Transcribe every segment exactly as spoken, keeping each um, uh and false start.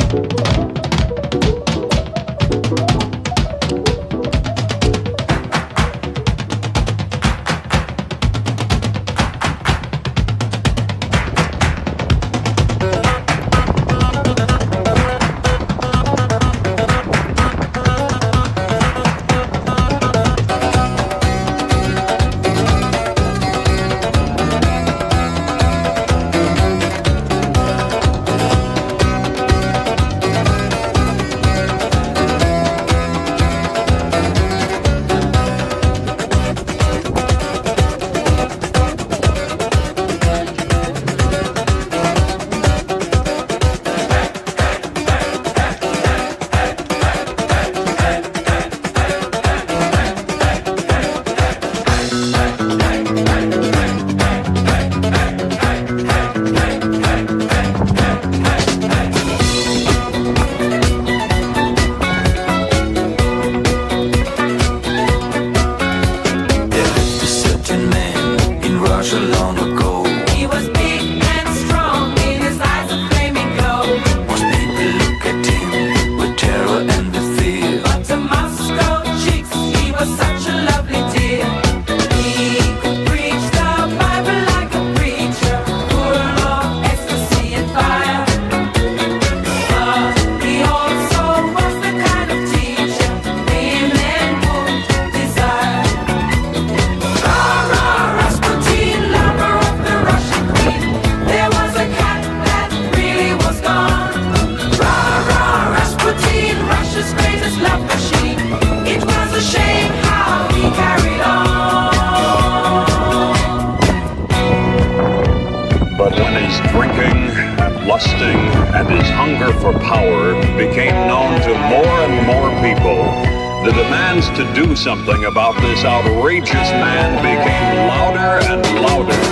lusting, and his hunger for power became known to more and more people, the demands to do something about this outrageous man became louder and louder.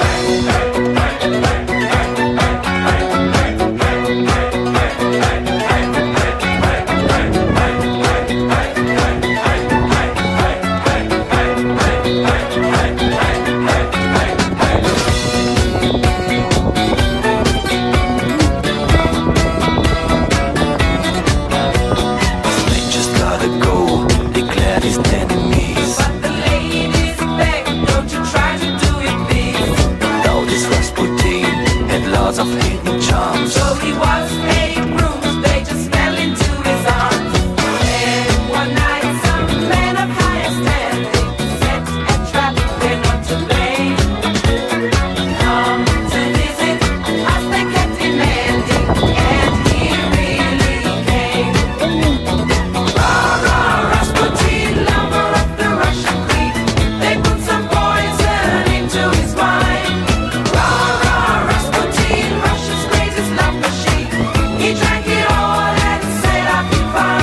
Of hidden charms. So he was a bruise, they just fell into his arms. And one night some men of higher standing set a trap, they're not to blame. Come to visit us, they kept demanding, and he really came. Rah, rah, Rasputin, lover of the Russian queen, they put some poison into his wine. Rah, rah, Rasputin, Russia's greatest love machine. He drank it all and said I'll be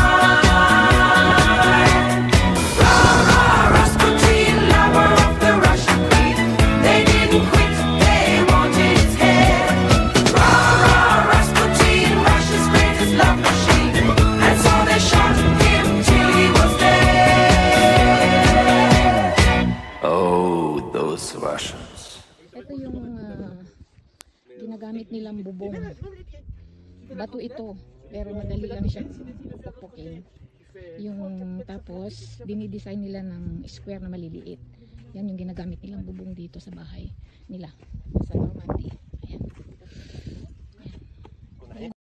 fine. Rah, rah, Rasputin, lover of the Russian queen. They didn't quit, they wanted his head. Rah, rah, Rasputin, Russia's greatest love machine. And so they shot him till he was dead. Oh, those Russians. Ito yung uh, ginagamit nilang bubong. Bato ito, pero madali lang siya pupukin. Yung tapos, dinidesign nila ng square na maliliit. Yan yung ginagamit nilang bubong dito sa bahay nila, sa Normandy. Ayan.